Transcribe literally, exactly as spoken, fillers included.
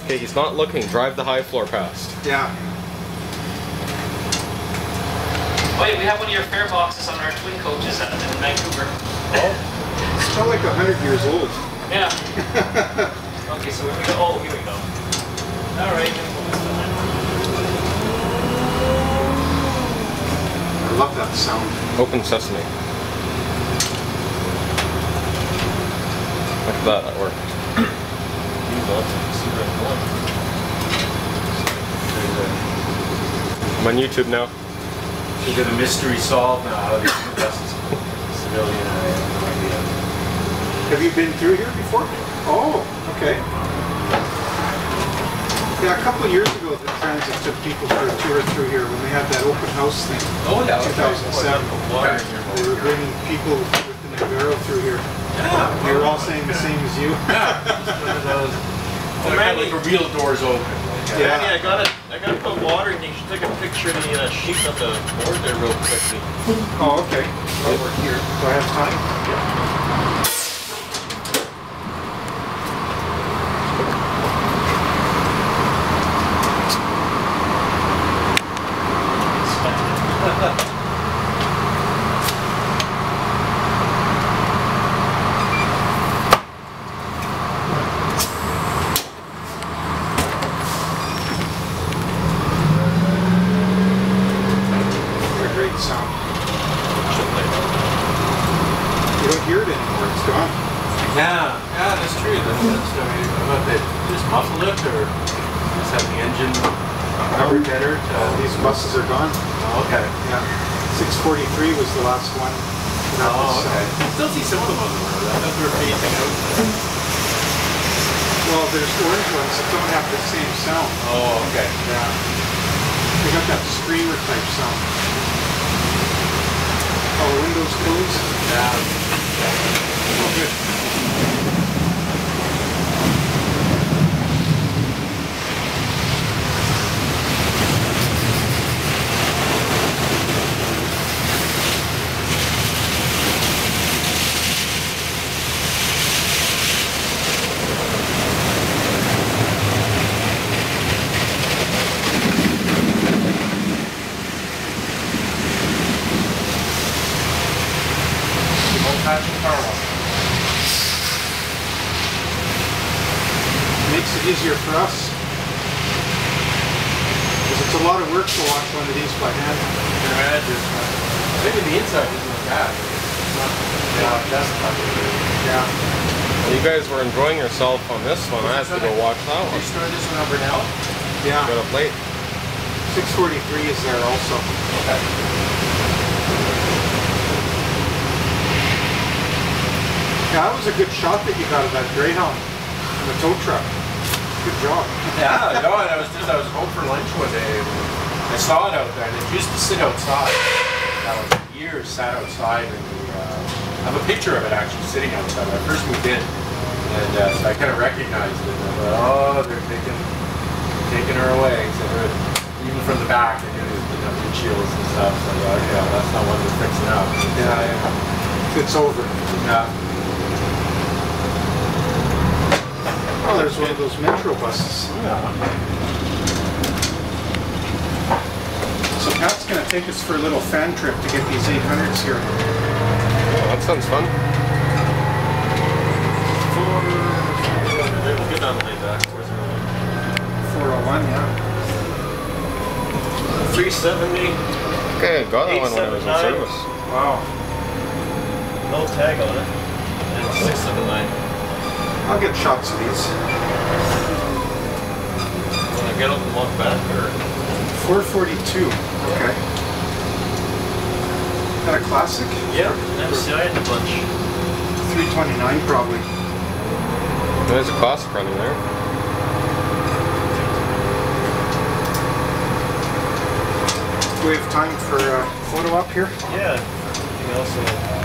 Okay, he's not looking. Drive the high floor past. Yeah. Wait, we have one of your fare boxes on our twin coaches in Vancouver. Oh. It's still like a hundred years old. Yeah. Okay, so here we go. Oh, here we go. All right. I love that sound. Open sesame. Look at that, that worked. I'm on YouTube now. Is it a mystery solved now? How these buses civilian? I have no idea. Have you been through here before? Oh, okay. Yeah, a couple of years ago, the transit took people for a tour through here when they had that open house thing. Oh yeah, two thousand seven. Okay. They were bringing people with the Nagaro through here. Yeah. They were all saying the same as you. Yeah. Those, Oh, like, Randy. like the real doors open. Like, uh, Yeah. Randy, I gotta, I gotta put water in. You should take a picture of the uh, sheet on the board there real quickly. Oh, okay. Over here. Do I have time? Yeah. What a great sound. You don't hear it anymore. It's gone. Yeah, yeah, that's true. That's, that's I mean, about they just muffle it or just have the engine covered better. To, These buses are gone. oh, okay. Yeah. six forty-three was the last one. That Oh, was, uh, okay. I still see some of them on the road. I thought they were phasing out. Well, there's orange ones that don't have the same sound. Oh, okay. Yeah. They got that screamer type sound. All the windows closed. Yeah. Oh, good. Old-fashioned car wash. Makes it easier for us. Because it's a lot of work to wash one of these by hand. Can imagine. Maybe the inside isn't bad. It's not yeah, desktop. Yeah. Well, you guys were enjoying yourself on this one. I had to go watch that Did you one. store this one over now? Yeah. Got up late. six forty-three is there also. Okay. Yeah, that was a good shot that you got of that Greyhound in the tow truck. Good job. Yeah, no, and I was just, I was home for lunch one day and I saw it out there and it used to sit outside. That was years sat outside and the, uh, I have a picture of it actually sitting outside when I first moved in. And uh, so I kind of recognized it and I thought, oh, they're taking, taking her away. So they're, even from the back, they knew you know, windshields and stuff. So I thought, okay, well, that's not one we're fixing up. Yeah, yeah. It's over. Yeah. Oh, there's one of those Metro buses. Yeah. So Pat's going to take us for a little fan trip to get these eight hundreds here. Oh, that sounds fun. We'll get on the way back. four oh one, yeah. three seventy. Okay, I got that one when I was in service. Wow. No tag on it. And six seventy-nine. I'll get shots of these. When I get up and walk back, or four forty-two. Okay. Got a classic? yeah, M C I in a bunch. three twenty-nine probably. There's a classic running there. Do we have time for a photo op here? Yeah. Anything else?